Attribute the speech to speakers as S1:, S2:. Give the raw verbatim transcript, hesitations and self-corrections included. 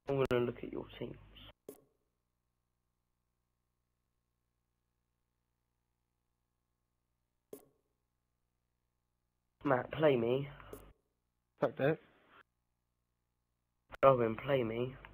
S1: I'm going to look at your teams. Matt, play me.
S2: Fuck that.
S1: Owen, play me.